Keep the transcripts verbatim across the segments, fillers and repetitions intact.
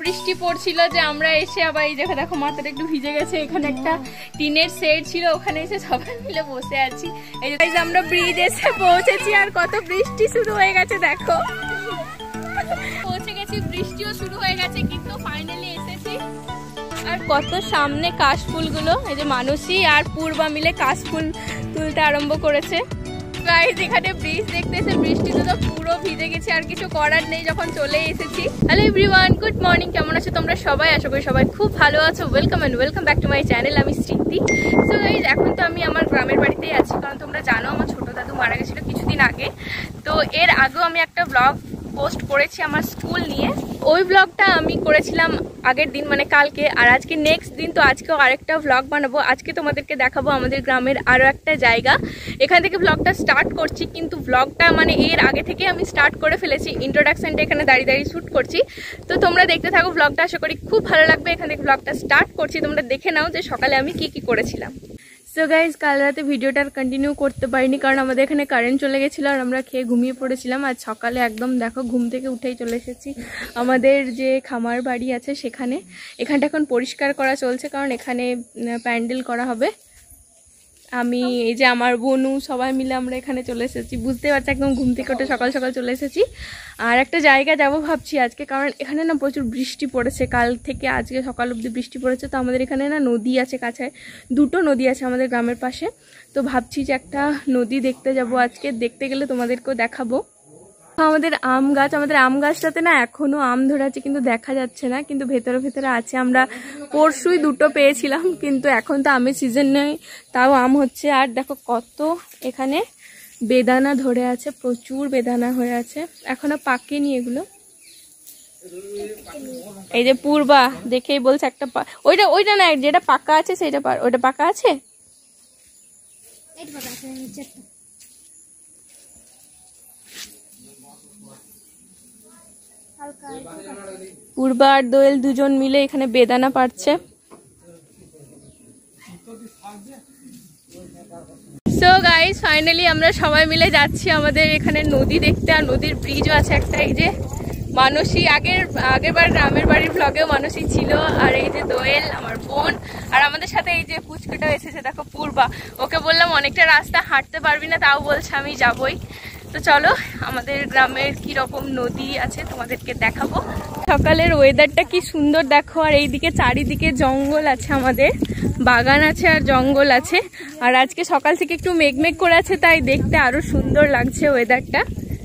বৃষ্টি পড়ছিল যে আমরা এসে আবার এই জায়গা দেখো মাথাটা একটু ভিজে গেছে। এখানে একটা টিনের সেট ছিল, ওখানে এসে সবাই মিলে বসে আছি। এই যে আমরা ব্রিজ এসে পৌঁছেছি আর কত বৃষ্টি শুরু হয়ে গেছে দেখো। পৌঁছে গেছি, বৃষ্টিও শুরু হয়ে গেছে কিন্তু ফাইনালি এসেছি। আর কত সামনে কাশফুলগুলো, এই যে মানুষই আর পূর্বা মিলে কাশফুল তুলতে আরম্ভ করেছে। গাইস এখানে ব্রিজ দেখতে এসে বৃষ্টিতে তো পুরো ভিজে গেছি, আর কিছু করার নেই যখন চলে এসেছি। হ্যালো এভরিওয়ান, গুড মর্নিং, কেমন আছো তোমরা সবাই? আশা করি সবাই খুব ভালো আছো। Welcome and welcome back to my channel. আমি স্মৃতি। সো গাইস এখন তো আমি আমার গ্রামের বাড়িতেই আছি, কারণ তোমরা জানো আমার ছোট দাদু মারা গেছিলো কিছুদিন আগে। তো এর আগেও আমি একটা ব্লগ পোস্ট করেছি আমার স্কুল নিয়ে। ওই ব্লগটা আমি করেছিলাম আগের দিন মানে কালকে, আর আজকে নেক্সট দিন। তো আজকেও আরেকটা ব্লগ বানাবো। আজকে তোমাদেরকে দেখাবো আমাদের গ্রামের আরও একটা জায়গা। এখান থেকে ব্লগটা স্টার্ট করছি, কিন্তু ব্লগটা মানে এর আগে থেকে আমি স্টার্ট করে ফেলেছি। ইন্ট্রোডাকশনটা এখানে দাঁড়িয়ে দাঁড়িয়ে শ্যুট করছি। তো তোমরা দেখতে থাকো ব্লগটা, আশা করি খুব ভালো লাগবে। এখান থেকে ব্লগটা স্টার্ট করছি, তোমরা দেখে নাও যে সকালে আমি কি কি করেছিলাম। সো গাইজ কাল রাতে ভিডিওটা কন্টিনিউ করতে পারিনি, কারণ আমাদের এখানে কারেন্ট চলে গেছিলো আর আমরা খেয়ে ঘুমিয়ে পড়েছিলাম। আর সকালে একদম দেখো ঘুম থেকে উঠেই চলে এসেছি আমাদের যে খামার বাড়ি আছে সেখানে। এখানটা এখন পরিষ্কার করা চলছে, কারণ এখানে প্যান্ডেল করা হবে। আমি এই যে আমার বোনু সবাই মিলে আমরা এখানে চলে এসেছি। বুঝতে পারছি একদম ঘুম থেকে উঠে সকাল সকাল চলে এসেছি। আর একটা জায়গা যাব ভাবছি আজকে, কারণ এখানে না প্রচুর বৃষ্টি পড়েছে কাল থেকে আজকে সকাল অবধি বৃষ্টি পড়েছে। তো আমাদের এখানে না নদী আছে, কাছে দুটো নদী আছে আমাদের গ্রামের পাশে। তো ভাবছি যে একটা নদী দেখতে যাব আজকে। দেখতে গেলে তোমাদেরকেও দেখাবো। আমাদের আম গাছ, আমাদের আম গাছটাতে না এখনো আম ধরে আছে, কিন্তু দেখা যাচ্ছে না, কিন্তু ভেতরে ভেতরে আছে। আমরা পরশুই দুটো পেয়েছিলাম, কিন্তু এখন তো আমের সিজন নেই, তাও আম হচ্ছে। আর দেখো কত এখানে বেদানা ধরে আছে, প্রচুর বেদানা হয়ে আছে, এখনো পাকেনি এগুলো। এই যে পূর্বা দেখেই বলছে একটা ওইটা ওইটা না, যেটা পাকা আছে সেটা ওইটা পাকা আছে। পূর্বা আর দোয়েল দুজন মিলে এখানে বেদানা পাড়ছে। সো গাইস ফাইনালি আমরা সবাই মিলে যাচ্ছি আমাদের এখানে নদী দেখতে, আর নদীর ব্রিজও আছে একটা। এই যে মানুষই আগের আগের বার গ্রামের বাড়ির ব্লগেও মানুষই ছিল, আর এই যে দোয়েল আমার বোন, আর আমাদের সাথে এই যে পুচকুটাও এসেছে দেখো পূর্বা। ওকে বললাম অনেকটা রাস্তা হাঁটতে পারবি না, তাও বলছে আমি যাবই। তো চলো আমাদের গ্রামের কি রকম নদী আছে তোমাদেরকে দেখাবো। সকালের ওয়েদারটা কি সুন্দর দেখো, আর এইদিকে চারিদিকে জঙ্গল আছে, আমাদের বাগান আছে আর জঙ্গল আছে। আর আজকে সকাল থেকে একটু মেঘমেঘ করে আছে, তাই দেখতে আরো সুন্দর লাগছে ওয়েদারটা।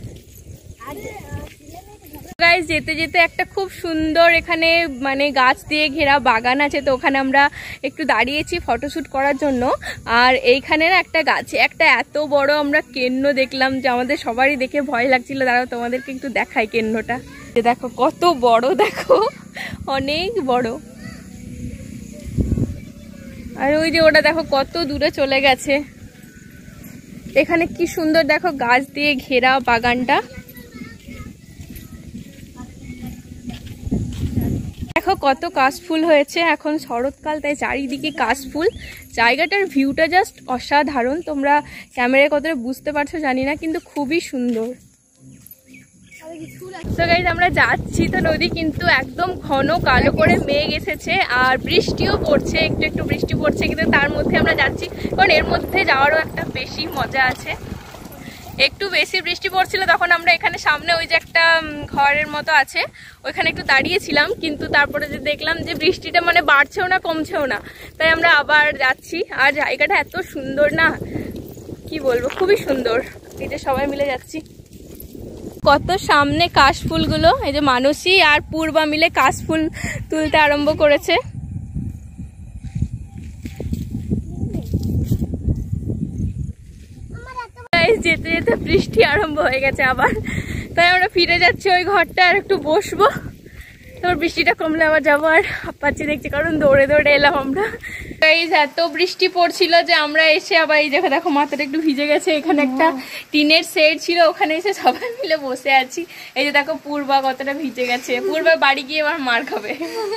গাইস যেতে যেতে একটা খুব সুন্দর এখানে মানে গাছ দিয়ে ঘেরা বাগান আছে, তো ওখানে আমরা একটু দাঁড়িয়েছি ফটোশুট করার জন্য। আর এইখানে না একটা গাছে একটা এত বড় আমরা কেন্ন দেখলাম, যে আমাদের সবারই দেখে ভয় লাগছিল। দাঁড়াও তোমাদেরকে একটু দেখাই কেন্নটা। দেখো কত বড়, দেখো অনেক বড়। আর ওই যে ওটা দেখো কত দূরে চলে গেছে। এখানে কি সুন্দর দেখো গাছ দিয়ে ঘেরা বাগানটা। দেখো কত কাশফুল হয়েছে, এখন শরৎকাল তাই চারিদিকে কাশফুল। জায়গাটার ভিউটা জাস্ট অসাধারণ। তোমরা ক্যামেরায় কতটা বুঝতে পারছো জানি না, কিন্তু খুবই সুন্দর। তো গাইস আমরা যাচ্ছি তো নদী কিন্তু একদম ঘন কালো করে মেঘ এসেছে, আর বৃষ্টিও পড়ছে, একটু একটু বৃষ্টি পড়ছে, কিন্তু তার মধ্যে আমরা যাচ্ছি, কারণ এর মধ্যে যাওয়ারও একটা বেশি মজা আছে। একটু বেশি বৃষ্টি পড়ছিল তখন আমরা এখানে সামনে ওই যে একটা ঘরের মতো আছে ওইখানে একটু দাঁড়িয়েছিলাম, কিন্তু তারপরে যে দেখলাম যে বৃষ্টিটা মানে বাড়ছেও না কমছেও না, তাই আমরা আবার যাচ্ছি। আর জায়গাটা এত সুন্দর না, কি বলবো, খুবই সুন্দর। এই যে সবাই মিলে যাচ্ছি, কত সামনে কাশফুলগুলো। এই যে মানুষই আর পূর্বা মিলে কাশফুল তুলতে আরম্ভ করেছে। যেতে যেতে বৃষ্টি আরম্ভ হয়ে গেছে আবার, তাই আমরা ফিরে যাচ্ছি ওই ঘরটা, আর একটু বসবো, তারপর বৃষ্টিটা কমলে আবার যাবো। আর হাঁপাচ্ছি দেখছি, কারণ দৌড়ে দৌড়ে এলাম আমরা। এত বৃষ্টি পড়ছিল যে আমরা এসে আবার এই জায়গা দেখো মাথাটা একটু ভিজে গেছে। এখানে একটা টিনের সেট ছিল, ওখানে এসে সবাই মিলে বসে আছি। এই যে দেখো পূর্বা কতটা ভিজে গেছে, পূর্বা বাড়ি গিয়ে আবার মার খাবে।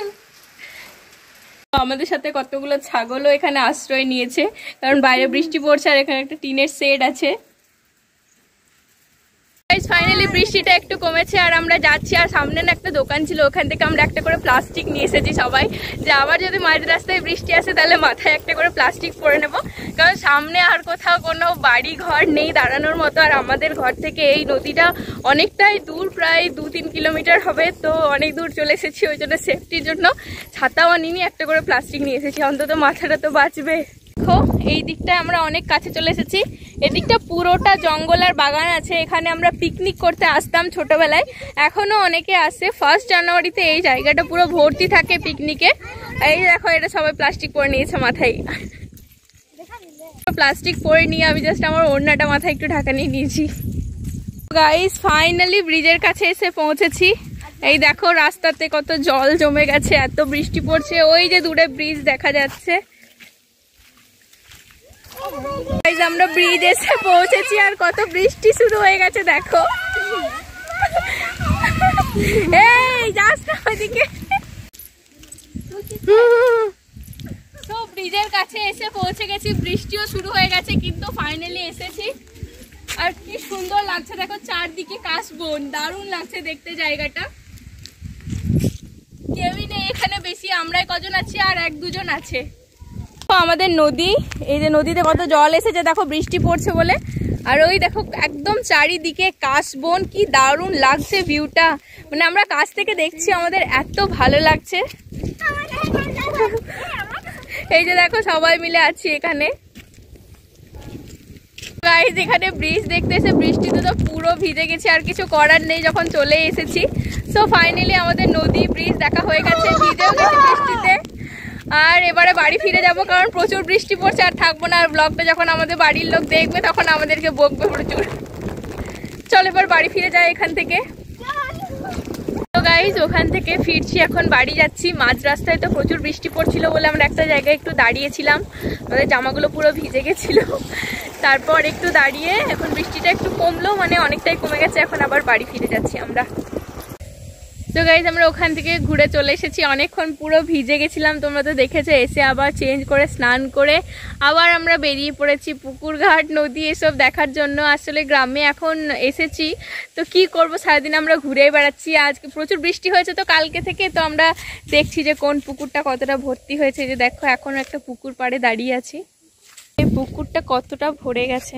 আমাদের সাথে কতগুলো ছাগলও এখানে আশ্রয় নিয়েছে, কারণ বাইরে বৃষ্টি পড়ছে আর এখানে একটা টিনের সেট আছে। ফাইনালি বৃষ্টিটা একটু কমেছে আর আমরা যাচ্ছি। আর সামনে না একটা দোকান ছিল, ওখান থেকে আমরা একটা করে প্লাস্টিক নিয়ে এসেছি সবাই, যে আবার যদি মাঝ রাস্তায় বৃষ্টি আসে তাহলে মাথায় একটা করে প্লাস্টিক পরে নেবো। কারণ সামনে আর কোথাও কোনো বাড়ি ঘর নেই দাঁড়ানোর মতো, আর আমাদের ঘর থেকে এই নদীটা অনেকটাই দূর, প্রায় দু তিন কিলোমিটার হবে, তো অনেক দূর চলে এসেছি। ওই জন্য সেফটির জন্য ছাতাও আনিনি, একটা করে প্লাস্টিক নিয়ে এসেছি, অন্তত মাথাটা তো বাঁচবে। দেখো এই দিকটায় আমরা অনেক কাছে চলে এসেছি। এদিকটা পুরোটা জঙ্গল আর বাগান আছে, এখানে আমরা পিকনিক করতে আসতাম ছোটবেলায়, এখনো অনেকে আসে। ফার্স্ট জানুয়ারিতে এই জায়গাটা পুরো ভর্তি থাকে পিকনিকে। এই দেখো এটা সবাই প্লাস্টিক পরে নিয়েছে মাথায়, প্লাস্টিক পরে নিয়ে আমি জাস্ট আমার ওড়নাটা মাথায় একটু ঢাকা নিয়ে নিয়েছি। গাইস ফাইনালি ব্রিজের কাছে এসে পৌঁছেছি। এই দেখো রাস্তাতে কত জল জমে গেছে, এত বৃষ্টি পড়ছে। ওই যে দূরে ব্রিজ দেখা যাচ্ছে। আমরা ব্রিজ এসে পৌঁছেছি আর কত বৃষ্টি শুরু হয়ে গেছে দেখো। এই যাস না ওইদিকে। তো ব্রিজের কাছে এসে পৌঁছে গেছি, বৃষ্টিও শুরু হয়ে গেছে, কিন্তু ফাইনালি এসেছি। আর কি সুন্দর লাগছে দেখো, চারদিকে কাশবন, দারুণ লাগছে দেখতে জায়গাটা। কেউই নেই এখানে বেশি, আমরাই কজন আছি আর এক দুজন আছে। আমাদের নদী, এই যে নদীতে কত জল এসেছে দেখো বৃষ্টি পড়ছে বলে। আর ওই দেখো একদম চারিদিকে কাশবন, কি দারুণ লাগছে ভিউটা, মানে আমরা কাছ থেকে দেখছি, আমাদের এত ভালো লাগছে। এই যে দেখো সবাই মিলে আছি এখানে। গাইস এখানে ব্রিজ দেখতে এসে বৃষ্টিতে তো পুরো ভিজে গেছি, আর কিছু করার নেই যখন চলে এসেছি। সো ফাইনালি আমাদের নদী ব্রিজ দেখা হয়ে গেছে, ভিজেও গেছে বৃষ্টিতে। আর এবারে বাড়ি ফিরে যাব, কারণ প্রচুর বৃষ্টি পড়ছে, আর থাকবো না। আর ব্লগটা যখন আমাদের বাড়ির লোক দেখবে তখন আমাদেরকে বকবে প্রচুর। চল এবার বাড়ি ফিরে যাই এখান থেকে। তো গাইজ ওখান থেকে ফিরছি, এখন বাড়ি যাচ্ছি। মাঝ রাস্তায় তো প্রচুর বৃষ্টি পড়ছিল বলে আমরা একটা জায়গায় একটু দাঁড়িয়েছিলাম, আমাদের জামাগুলো পুরো ভিজে গেছিল। তারপর একটু দাঁড়িয়ে এখন বৃষ্টিটা একটু কমলো, মানে অনেকটাই কমে গেছে, এখন আবার বাড়ি ফিরে যাচ্ছি আমরা। তো গাইজ আমরা ওখান থেকে ঘুরে চলে এসেছি, অনেকক্ষণ পুরো ভিজে গেছিলাম, তোমরা তো দেখেছো। এসে আবার চেঞ্জ করে স্নান করে আবার আমরা বেরিয়ে পড়েছি পুকুর ঘাট নদী এসব দেখার জন্য। আসলে গ্রামে এখন এসেছি তো কি করব, সারাদিন আমরা ঘুরেই বেড়াচ্ছি। আজকে প্রচুর বৃষ্টি হয়েছে তো কালকে থেকে, তো আমরা দেখছি যে কোন পুকুরটা কতটা ভর্তি হয়েছে। যে দেখো এখন একটা পুকুর পাড়ে দাঁড়িয়ে আছি, এই পুকুরটা কতটা ভরে গেছে।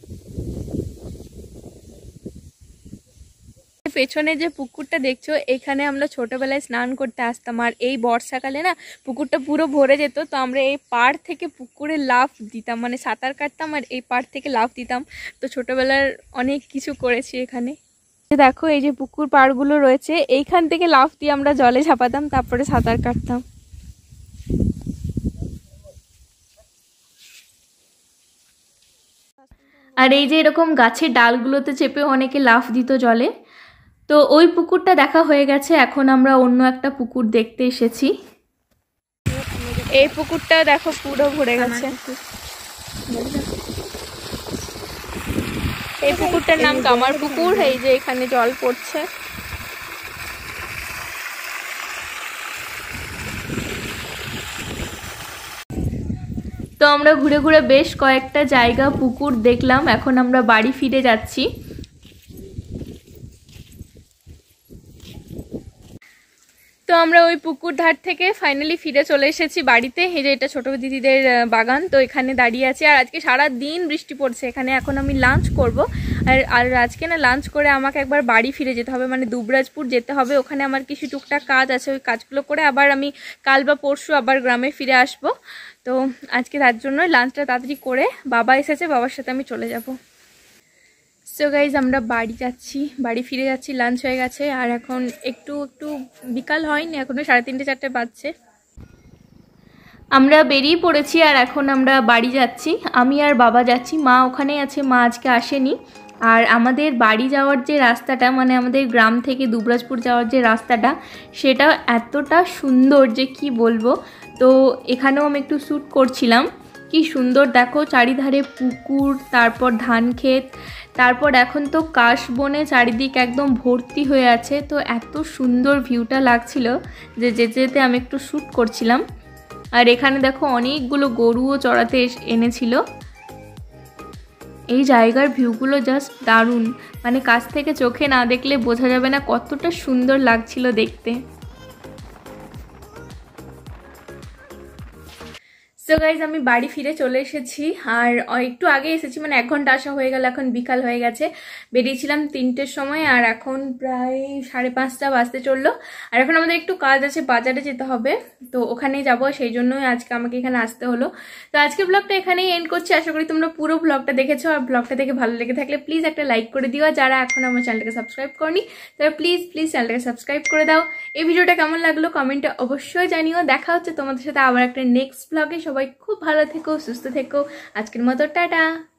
পেছনে যে পুকুরটা দেখছো, এখানে আমরা ছোটবেলায় স্নান করতে আসতাম, আর এই বর্ষাকালে না পুকুরটা পুরো ভরে যেত, তো আমরা এই পাড় থেকে পুকুরে লাফ দিতাম, মানে সাঁতার কাটতাম আর এই পাড় থেকে লাফ দিতাম। তো ছোটবেলার অনেক কিছু করেছি এখানে। দেখো এই যে পুকুর পাড়গুলো রয়েছে, এইখান থেকে লাফ দিয়ে আমরা জলে ঝাঁপাতাম, তারপরে সাঁতার কাটতাম। আর এই যে এরকম গাছের ডালগুলোতে চেপে অনেকে লাফ দিত জলে। তো ওই পুকুরটা দেখা হয়ে গেছে, এখন আমরা অন্য একটা পুকুর দেখতে এসেছি। এই পুকুরটা দেখো পুরো ভরে গেছে। এই পুকুরটার নাম কামার পুকুর। এই যে এখানে জল পড়ছে। তো আমরা ঘুরে ঘুরে বেশ কয়েকটা জায়গা পুকুর দেখলাম, এখন আমরা বাড়ি ফিরে যাচ্ছি। তো আমরা ওই পুকুর ধার থেকে ফাইনালি ফিরে চলে এসেছি বাড়িতে। এই যে এটা ছোট দিদিদের বাগান, তো এখানে দাঁড়িয়ে আছি। আর আজকে সারা দিন বৃষ্টি পড়ছে এখানে। এখন আমি লাঞ্চ করব, আর আর আজকে না লাঞ্চ করে আমাকে একবার বাড়ি ফিরে যেতে হবে, মানে দুবরাজপুর যেতে হবে। ওখানে আমার কিছু টুকটাক কাজ আছে, ওই কাজগুলো করে আবার আমি কাল বা পরশু আবার গ্রামে ফিরে আসব। তো আজকে তার জন্য লাঞ্চটা তাড়াতাড়ি করে, বাবা এসেছে, বাবার সাথে আমি চলে যাব। সো গাইজ আমরা বাড়ি যাচ্ছি, বাড়ি ফিরে যাচ্ছি। লাঞ্চ হয়ে গেছে, আর এখন একটু একটু বিকাল হয়নি, এখনও সাড়ে তিনটে চারটে বাজছে। আমরা বেরিয়ে পড়েছি আর এখন আমরা বাড়ি যাচ্ছি। আমি আর বাবা যাচ্ছি, মা ওখানেই আছে, মা আজকে আসেনি। আর আমাদের বাড়ি যাওয়ার যে রাস্তাটা, মানে আমাদের গ্রাম থেকে দুবরাজপুর যাওয়ার যে রাস্তাটা, সেটা এতটা সুন্দর যে কি বলবো। তো এখানেও আমি একটু শ্যুট করছিলাম। কি সুন্দর দেখো, চারিধারে পুকুর, তারপর ধান ক্ষেত, তারপর এখন তো কাশবনে চারিদিক একদম ভর্তি হয়ে আছে। তো এত সুন্দর ভিউটা লাগছিল যে যেতে যেতে আমি একটু শ্যুট করছিলাম। আর এখানে দেখো অনেকগুলো গরুও চড়াতে এনেছিল। এই জায়গার ভিউগুলো জাস্ট দারুণ, মানে কাছ থেকে চোখে না দেখলে বোঝা যাবে না কতটা সুন্দর লাগছিল দেখতে। সো গাইজ আমি বাড়ি ফিরে চলে এসেছি, আর একটু আগে এসেছি, মানে এক ঘন্টা আসা হয়ে গেল, এখন বিকাল হয়ে গেছে। বেরিয়েছিলাম তিনটের সময় আর এখন প্রায় সাড়ে পাঁচটা বাজতে চললো। আর এখন আমাদের একটু কাজ আছে, বাজারে যেতে হবে, তো ওখানেই যাব, সেই জন্যই আজকে আমাকে এখানে আসতে হলো। তো আজকের ব্লগটা এখানেই এন্ড করছি। আশা করি তোমরা পুরো ব্লগটা দেখেছো, আর ব্লগটা দেখে ভালো লেগে থাকলে প্লিজ একটা লাইক করে দিও। যারা এখন আমার চ্যানেলটাকে সাবস্ক্রাইব করনি তারা প্লিজ প্লিজ চ্যানেলটাকে সাবস্ক্রাইব করে দাও। এই ভিডিওটা কেমন লাগলো কমেন্টে অবশ্যই জানিও। দেখা হচ্ছে তোমাদের সাথে আবার একটা নেক্সট ব্লগে। সবাই খুব ভালো থেকো, সুস্থ থেকো। আজকের মতো টাটা।